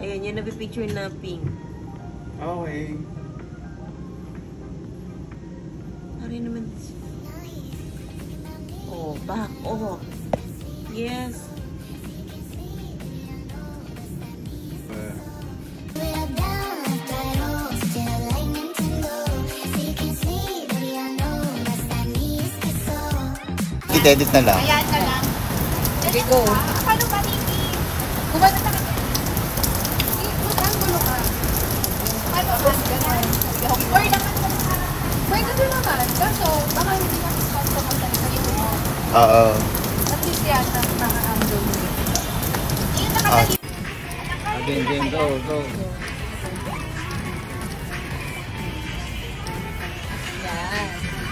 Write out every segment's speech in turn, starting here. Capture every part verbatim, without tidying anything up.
Ayan, yan napipicture na pink. Okay. Pare naman. Oh, back. Oh. Yes. Uh, I-edit na lang. Ayan na lang. Okay, go. Paano ba, Niki? Gumana sa kanya. Ang gulo ka. Paano ba? Ganun. Or naman mo sa... Pwede doon naman. Kaso, baka hindi ka sponsor mo sa sarili mo. Oo. At least yan, ang mga amdo mo. Yung Ah. nakatali. again, again, go, go. Yan.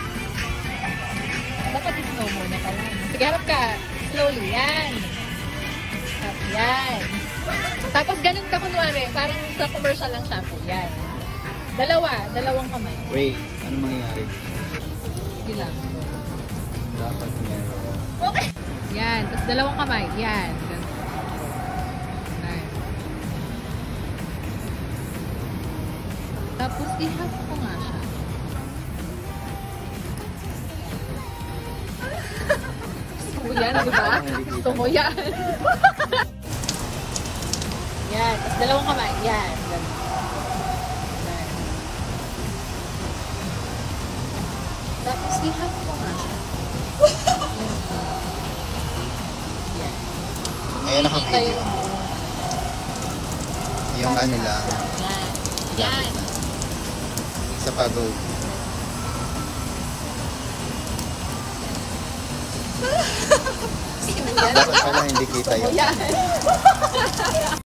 Dapat i-snow muna pala. Sige, harap ka. Slowly. Yan. Up. Yan. Tapos ganun ka kunwari. Parang sa commercial lang shampoo. Yan. Dalawa. Dalawang kamay. Wait, ano mangyayari? Sige lang. Dapat meron. Okay. Yan. Tapos dalawang kamay. Yan. Ganun. Nice. Tapos i-half ko nga siya. Gusto mo yan, di ba? Gusto mo yan. Yan. Tapos dalawang kamay. Yan. Ganun. Nice. Tapos i-half ko nga siya. Yan. Ayan naka-video. Yung- Yung ano lang. Yan. Yan. Isa pa, go. Dapat pala hindi kita yun. Yan.